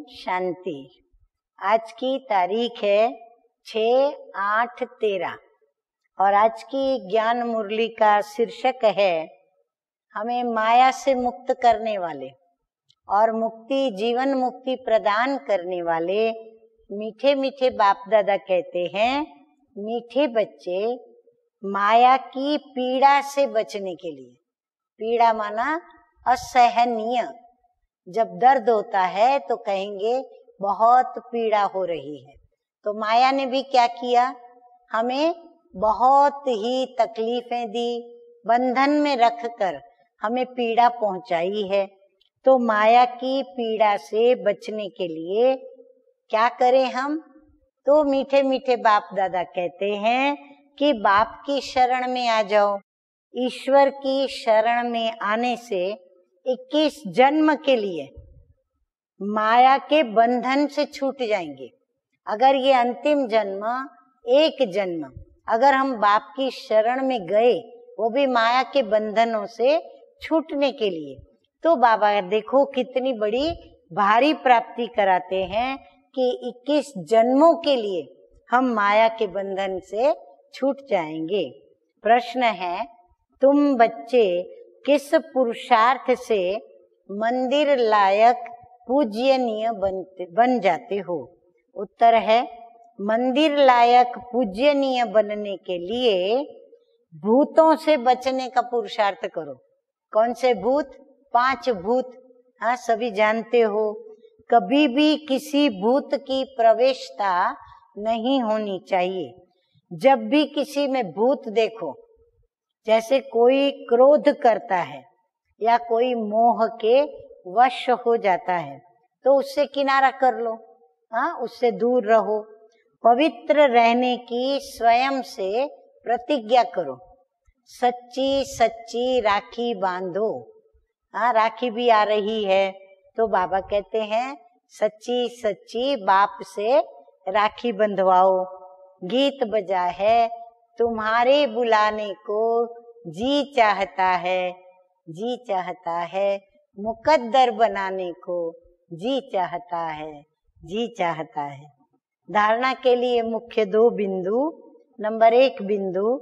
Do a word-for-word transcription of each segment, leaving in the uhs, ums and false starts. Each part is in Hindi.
शांति। आज की तारीख है छः आठ तेरह और आज की ज्ञान मुरली का शीर्षक है हमें माया से मुक्त करने वाले और मुक्ति जीवन मुक्ति प्रदान करने वाले मीठे मीठे बाप दादा कहते हैं, मीठे बच्चे माया की पीड़ा से बचने के लिए, पीड़ा माना असहनीय, जब दर्द होता है तो कहेंगे बहुत पीड़ा हो रही है। तो माया ने भी क्या किया, हमें बहुत ही तकलीफें दी, बंधन में रखकर हमें पीड़ा पहुंचाई है। तो माया की पीड़ा से बचने के लिए क्या करें हम? तो मीठे मीठे बाप दादा कहते हैं कि बाप की शरण में आ जाओ। ईश्वर की शरण में आने से इक्कीस जन्म के लिए माया के बंधन से छूट जाएंगे। अगर ये अंतिम जन्म एक जन्म अगर हम बाप की शरण में गए, वो भी माया के बंधनों से छूटने के लिए, तो बाबा देखो कितनी बड़ी भारी प्राप्ति कराते हैं कि इक्कीस जन्मों के लिए हम माया के बंधन से छूट जाएंगे। प्रश्न है, तुम बच्चे किस पुरुषार्थ से मंदिर लायक पूज्यनीय बन, बन जाते हो? उत्तर है, मंदिर लायक पूज्यनीय बनने के लिए भूतों से बचने का पुरुषार्थ करो। कौन से भूत? पांच भूत। हाँ, सभी जानते हो। कभी भी किसी भूत की प्रवेशता नहीं होनी चाहिए। जब भी किसी में भूत देखो, जैसे कोई क्रोध करता है या कोई मोह के वश हो जाता है, तो उससे किनारा कर लो। हाँ, उससे दूर रहो। पवित्र रहने की स्वयं से प्रतिज्ञा करो। सच्ची सच्ची राखी बांधो। हाँ, राखी भी आ रही है तो बाबा कहते हैं सच्ची सच्ची बाप से राखी बंधवाओ। गीत बजा है, तुम्हारे बुलाने को जी चाहता है, जी चाहता है, मुकद्दर बनाने को जी चाहता है, जी चाहता है। धारणा के लिए मुख्य दो बिंदु। नंबर एक बिंदु,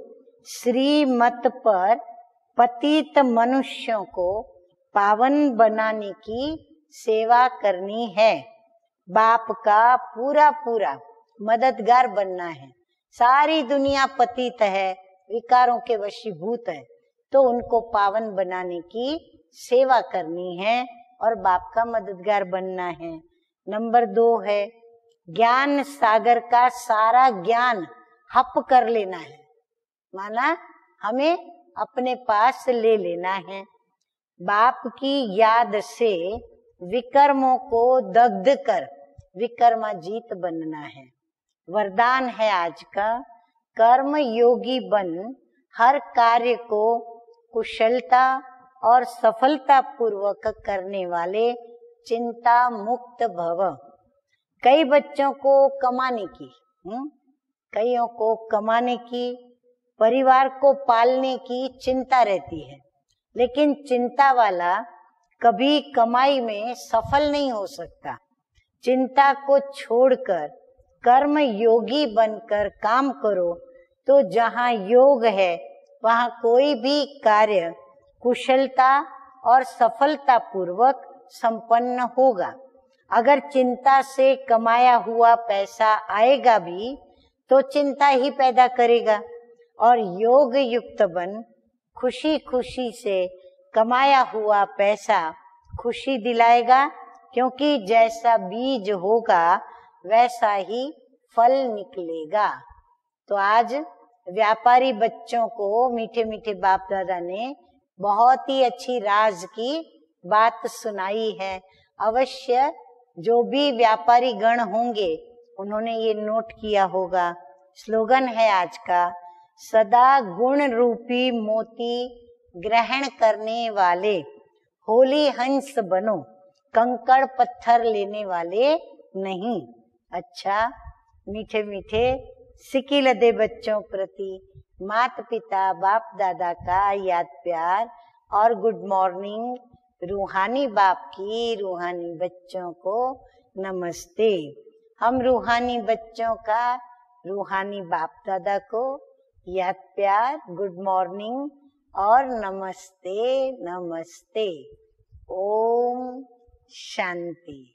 श्रीमत पर पतित मनुष्यों को पावन बनाने की सेवा करनी है। बाप का पूरा पूरा मददगार बनना है। सारी दुनिया पतित है, विकारों के वशीभूत है, तो उनको पावन बनाने की सेवा करनी है और बाप का मददगार बनना है। नंबर दो है, ज्ञान सागर का सारा ज्ञान हप कर लेना है, माना हमें अपने पास ले लेना है। बाप की याद से विकर्मों को दग्ध कर विकर्माजीत बनना है। वरदान है आज का, कर्म योगी बन हर कार्य को कुशलता और सफलता पूर्वक करने वाले चिंता मुक्त भव। कई बच्चों को कमाने की, हुँ? कईयों को कमाने की, परिवार को पालने की चिंता रहती है, लेकिन चिंता वाला कभी कमाई में सफल नहीं हो सकता। चिंता को छोड़कर कर्म योगी बनकर काम करो, तो जहाँ योग है वहाँ कोई भी कार्य कुशलता और सफलता पूर्वक संपन्न होगा। अगर चिंता से कमाया हुआ पैसा आएगा भी तो चिंता ही पैदा करेगा, और योग युक्त बन खुशी खुशी से कमाया हुआ पैसा खुशी दिलाएगा, क्योंकि जैसा बीज होगा वैसा ही फल निकलेगा। तो आज व्यापारी बच्चों को मीठे मीठे बाप दादा ने बहुत ही अच्छी राज की बात सुनाई है। अवश्य जो भी व्यापारी गण होंगे उन्होंने ये नोट किया होगा। स्लोगन है आज का, सदा गुण रूपी मोती ग्रहण करने वाले होली हंस बनो, कंकड़ पत्थर लेने वाले नहीं। अच्छा, मीठे मीठे सिकिलदे बच्चों प्रति माता पिता बाप दादा का याद प्यार और गुड मॉर्निंग। रूहानी बाप की रूहानी बच्चों को नमस्ते। हम रूहानी बच्चों का रूहानी बाप दादा को याद प्यार, गुड मॉर्निंग और नमस्ते नमस्ते। ओम शांति।